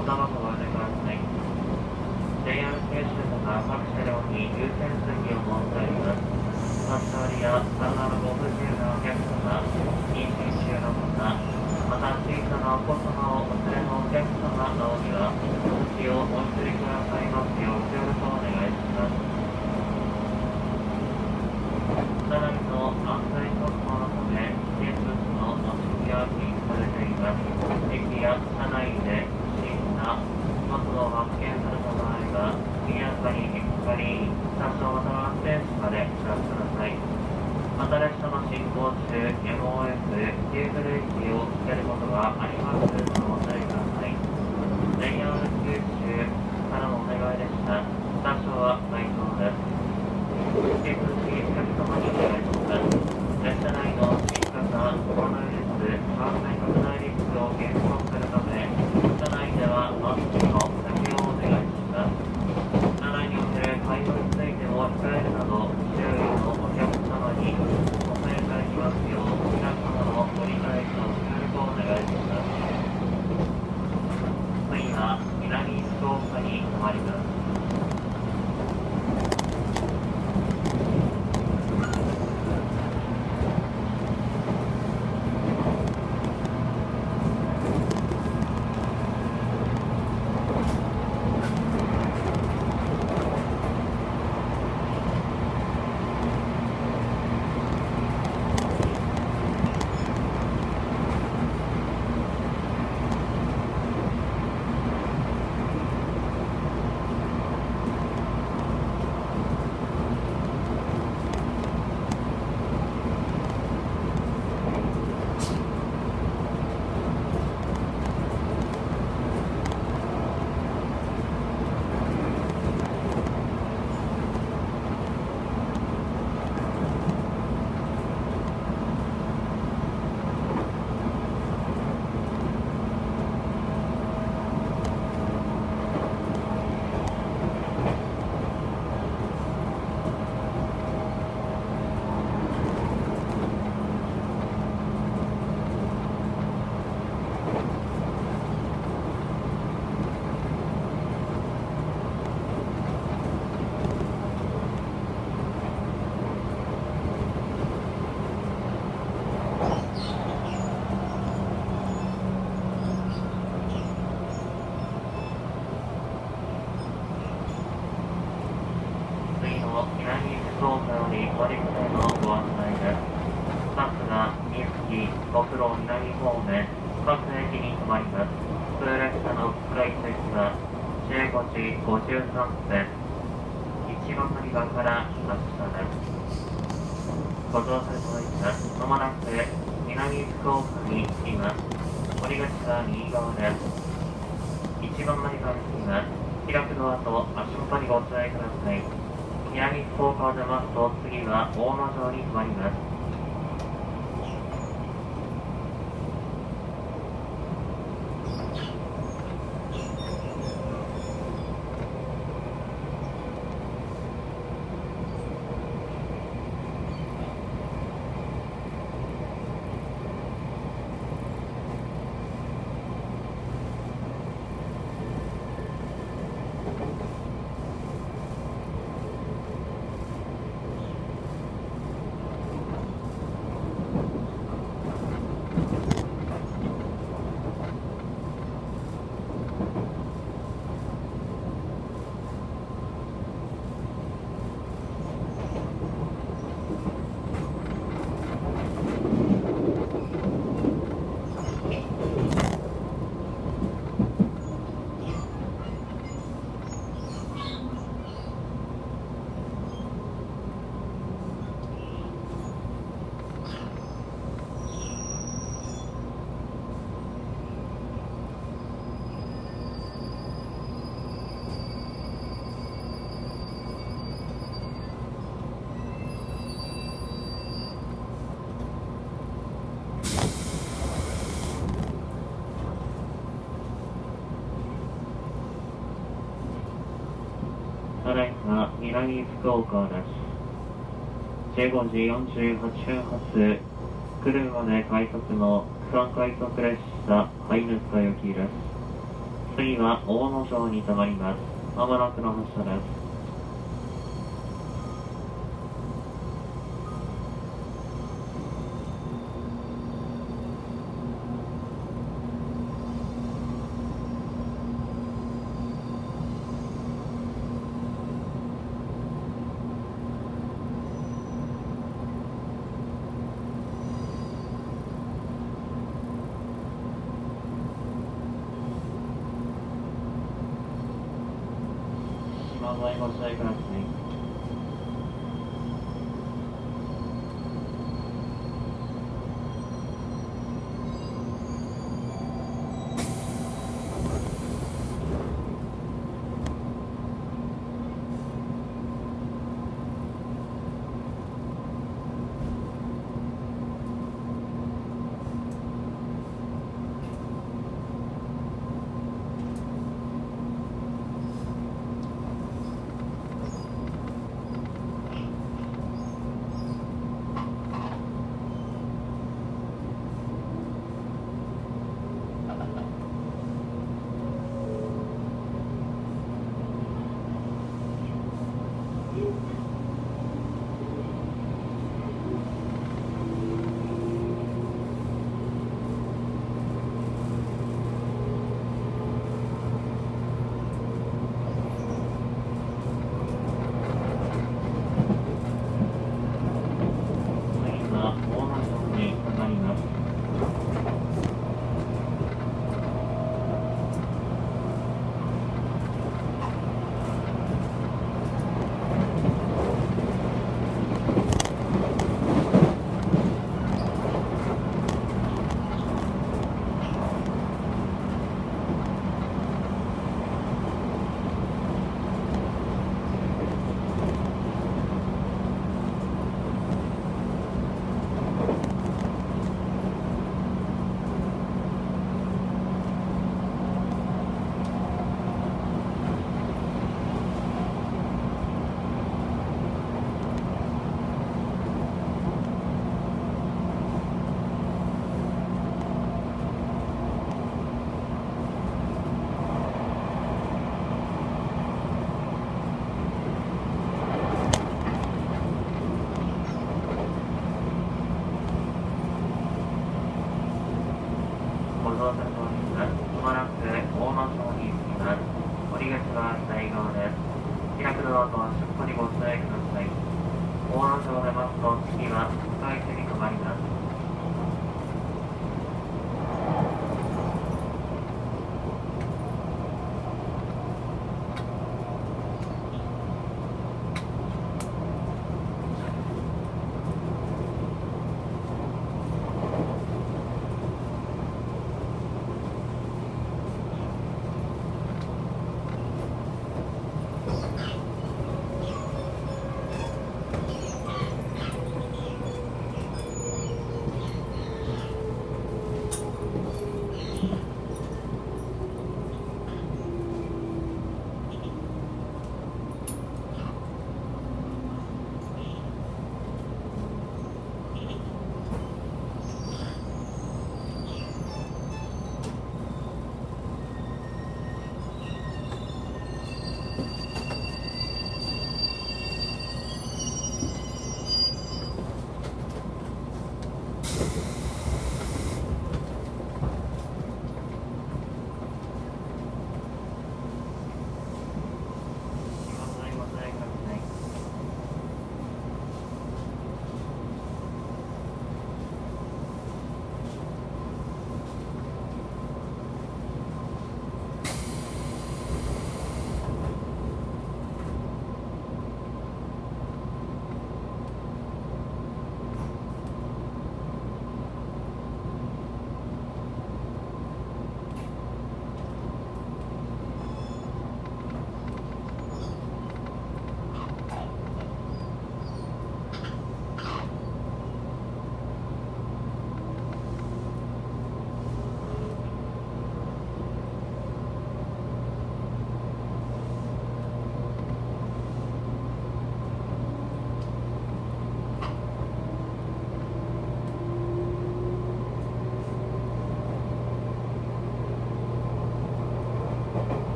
お玉ご案内ください。JR 九州では各車両に優先席を設けております。立ち寄りや体のご不自由なお客様、妊娠中の方、また小さなお子様をお連れのお客様などには、お口をお移りくださいますよう、ご協力をお願いします。車内の安全確保のため、危険物の持ち込みは禁止されています。駅や車内で不審な速度が発見された場合は、速やかに駅係員、車掌または運転手までお知らせください。また列車の進行中、MOS、急ブレーキをつけることがありますとお伝えください。JR 九州からのお願いでした。車掌は内藤です。引き続きお客様にお願いします。列車内の新型コロナウイルス感染拡大リスクを減少するため、車内ではマスクの着用をお願いします。車内における会話についても控えるなど、周囲のお客様にご明解しますよう、皆様のご理解とご協力をお願いします。次は南福岡に停まります。南福岡より乗り換えのご案内です。バスが三月、ご苦労南方面、各駅に停まります。普通列車のフライト駅は15時53分、1番乗り場から発車です。ご乗車いただきます。まもなく南福岡に着きます。降り口は右側です。1番乗り場に着きます。開くドアと足元にご注意ください。南福岡を出ますと、次は大野城に停まります。ただいま南福岡です。15時48分発、久留米快速の釜山快速列車ハイヌスカ行きです。 次は大野町に停まります。まもなくの発車です。まもなくご注意ください。まもなく大野町に着きます。降り口は左側です。開くドアと足元にご注意ください。大野町でますと次は深い手に止まります。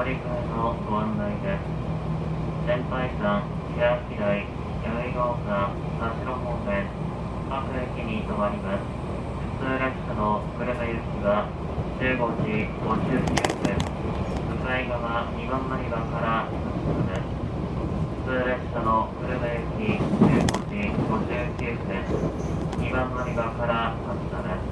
乗り換えのご案内です。天拝山、欅台、弥生が丘、田代方面、各駅に停まります。普通列車の久留米行きは15時59分、向かい側2番乗り場から発車です。普通列車の久留米行き15時59分、2番乗り場から発車です。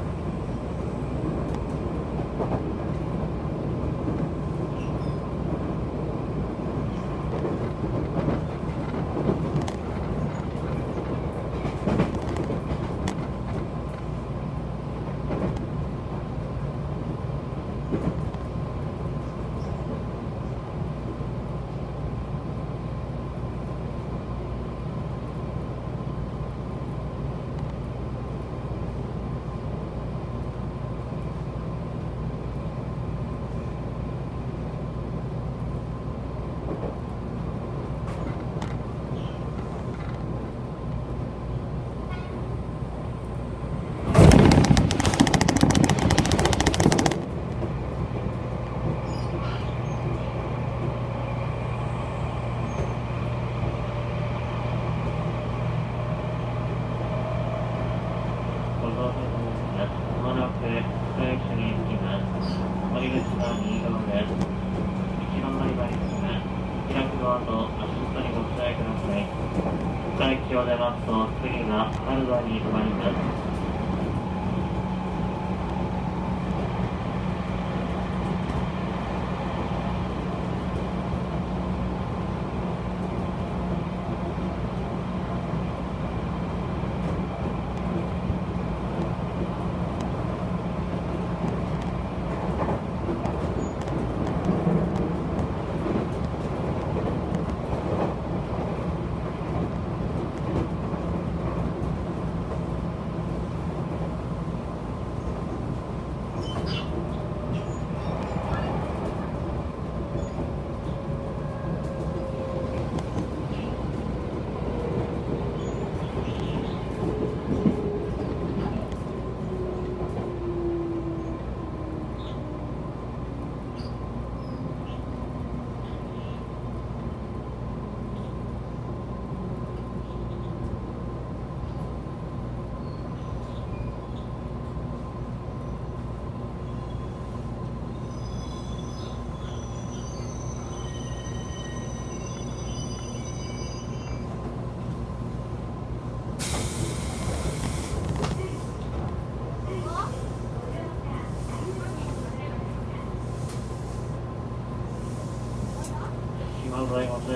ございます。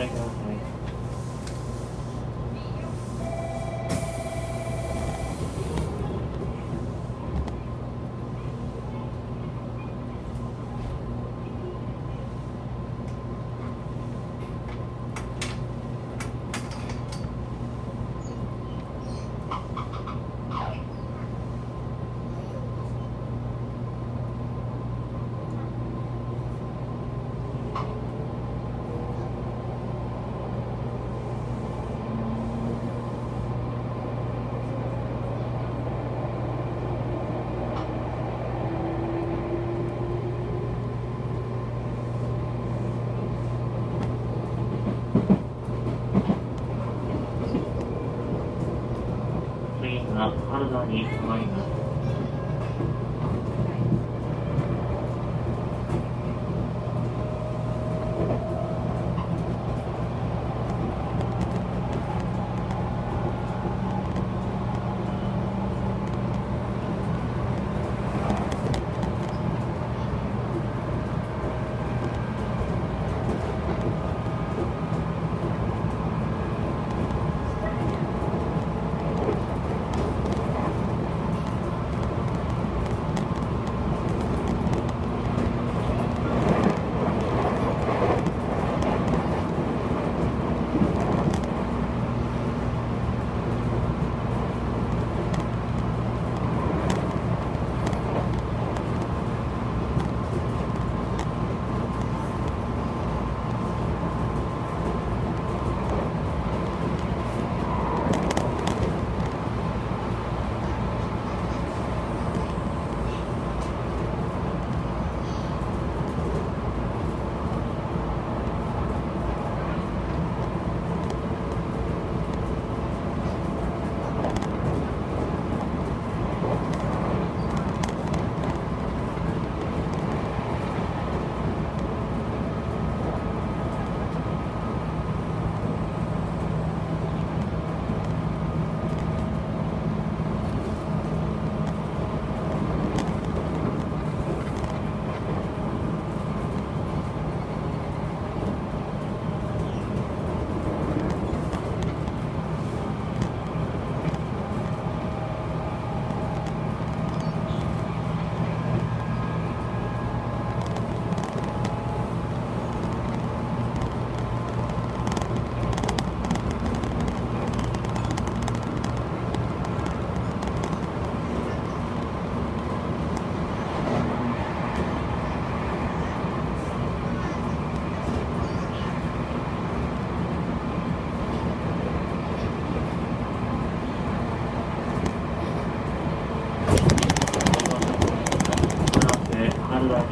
春田に停まります。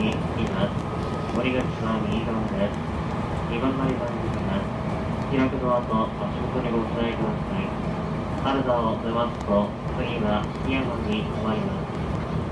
に着きます。折口は右側です。2番乗り場に着きます。開くドアと足元にご注意ください。カルダを出ますと、次は檜山に止まります。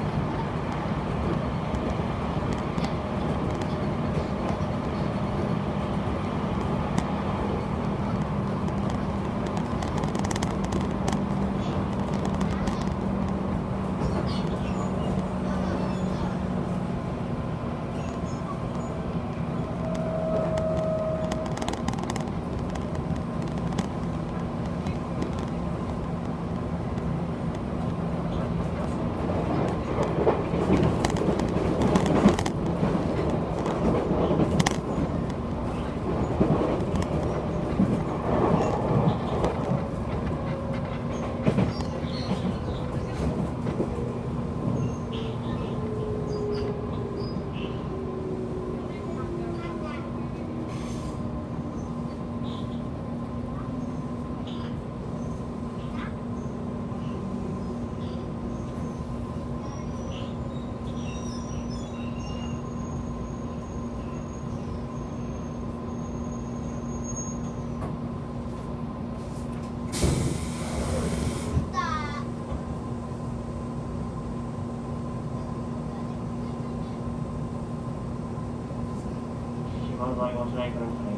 ご注意ください。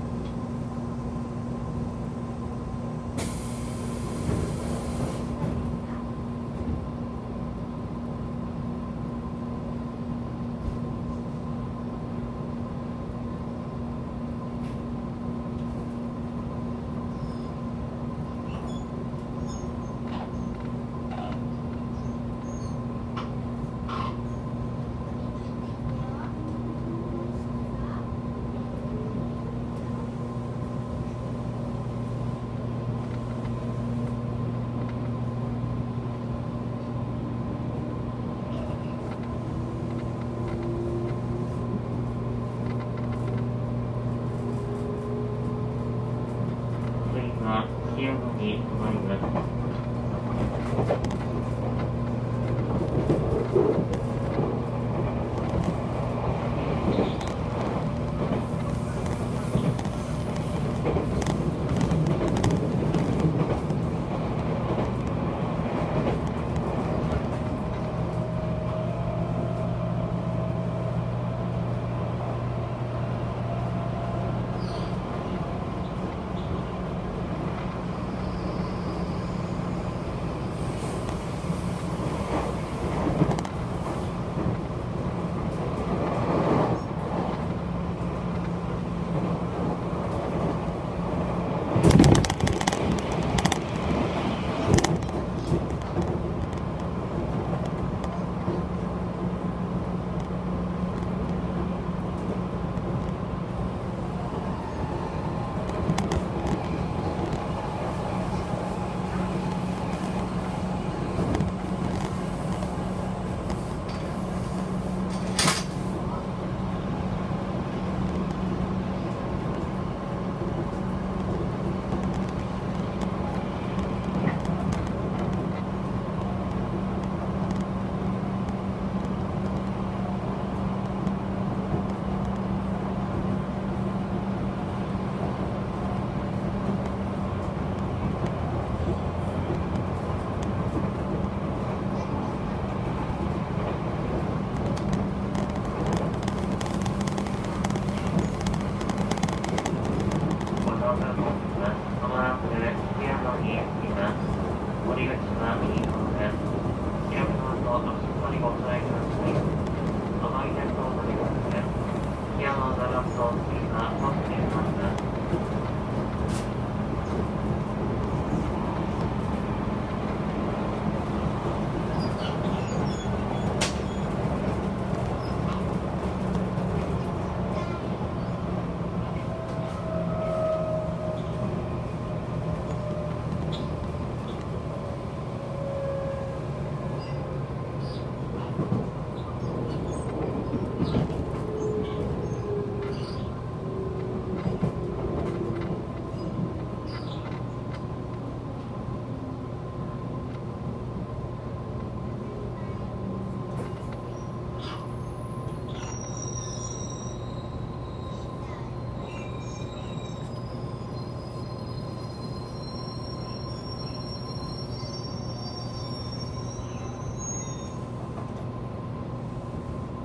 檜山に止まります。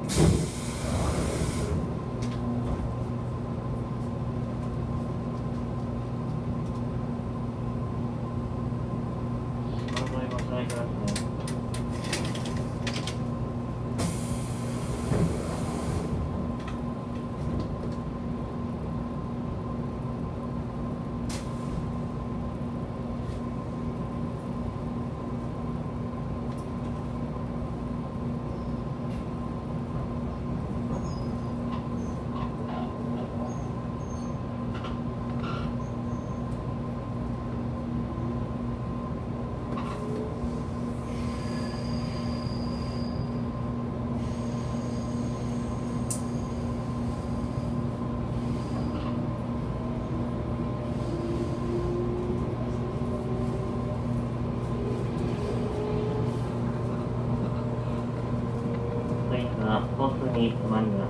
ボスに止まります。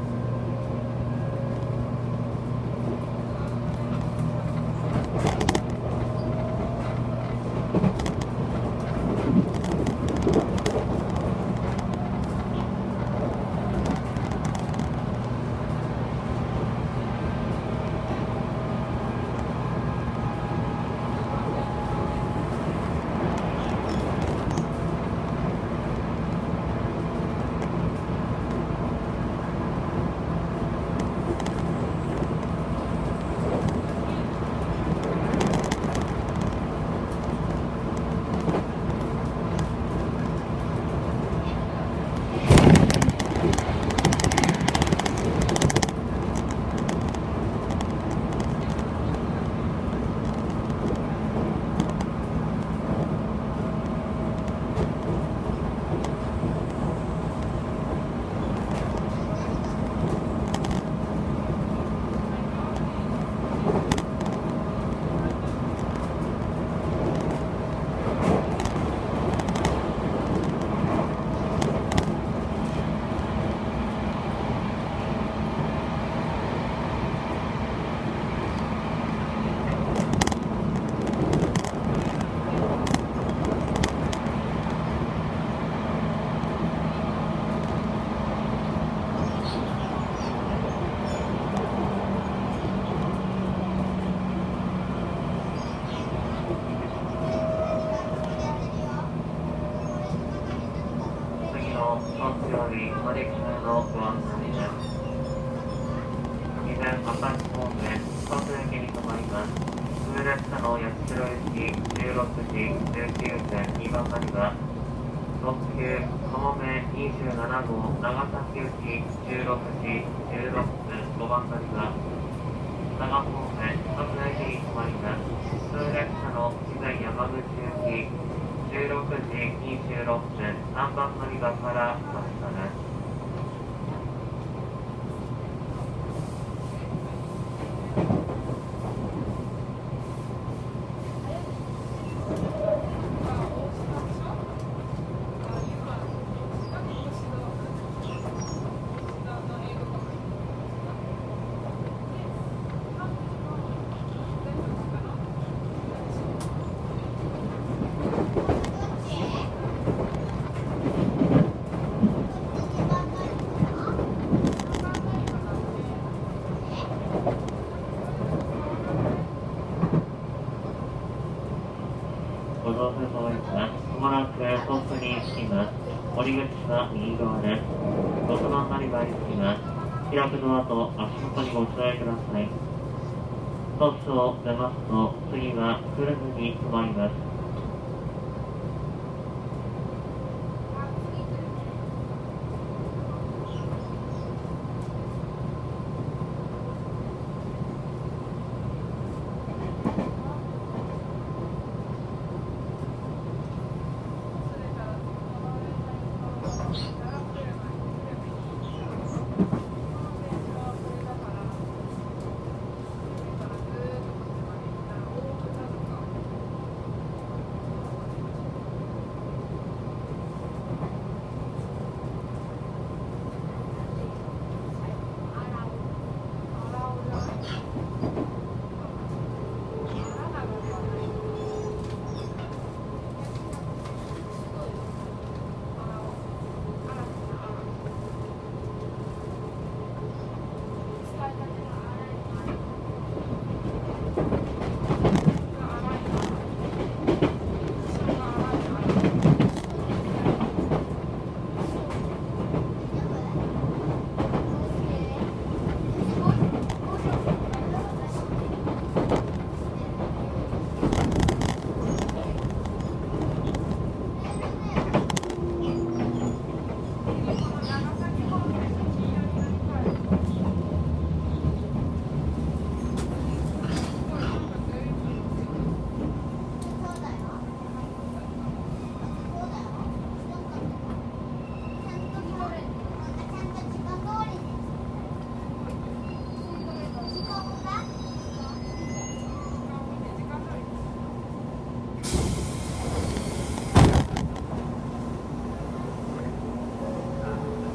降り口は右側です。6番乗り場に着きます。開くドアと足元にご注意ください。トスを出ますと、次はクルーズに止まります。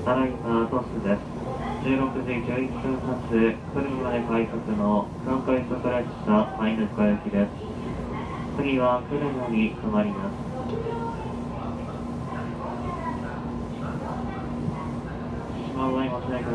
ただいま鳥栖です。16時11分発、久留米まで快速の3快速列車舞ぬか行きです。次は久留米に停まります。島前ご注意くだ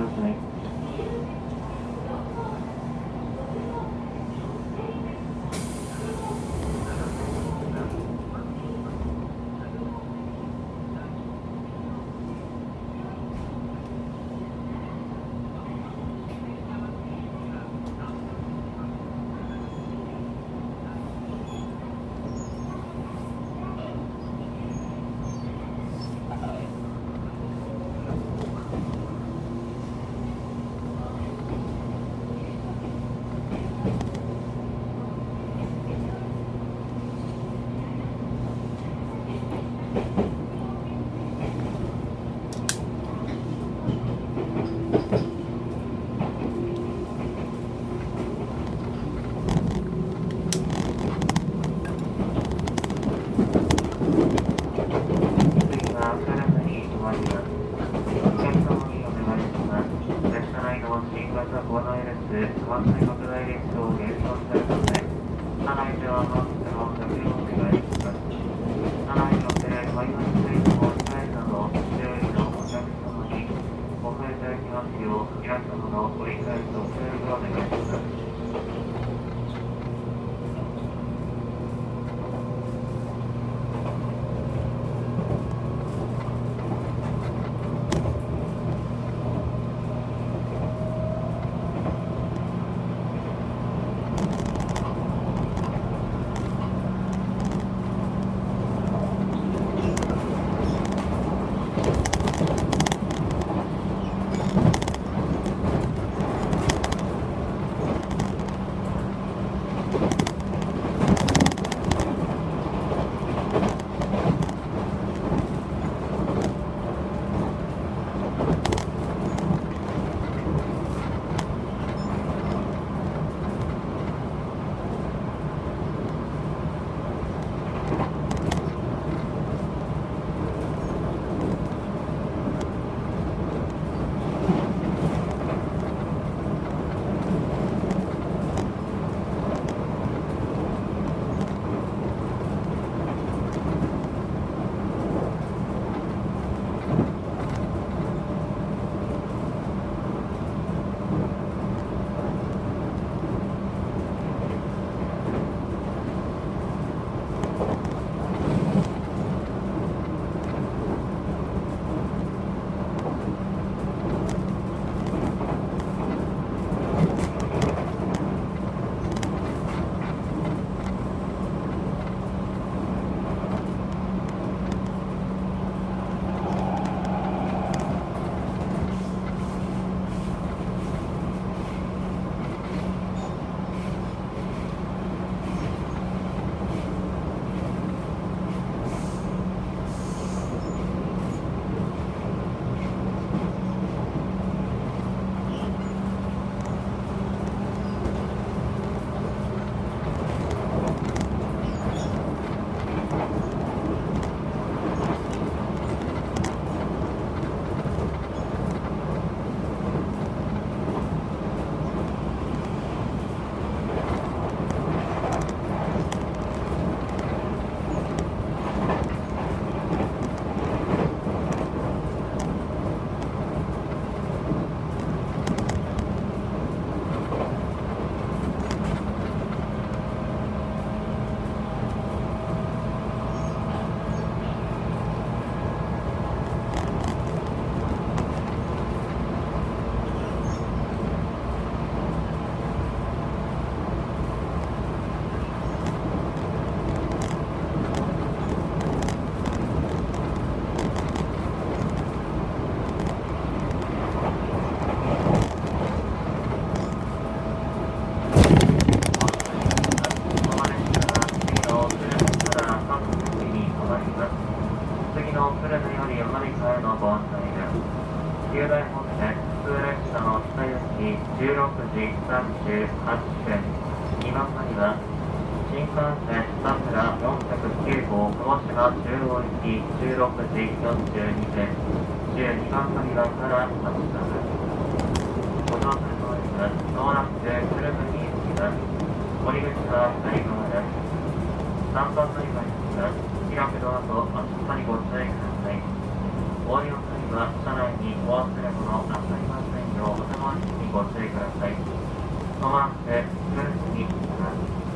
さい。16時42分、 12番乗り場から発車です。ご乗車の折は、まもなく久留米に着きます。降り口は左側です。3番乗り場に着きます。開くドアと足元にご注意ください。お降りの際は、車内にお忘れ物なさいませんよう、お手回しにご注意ください。まもなく久留米に着きます。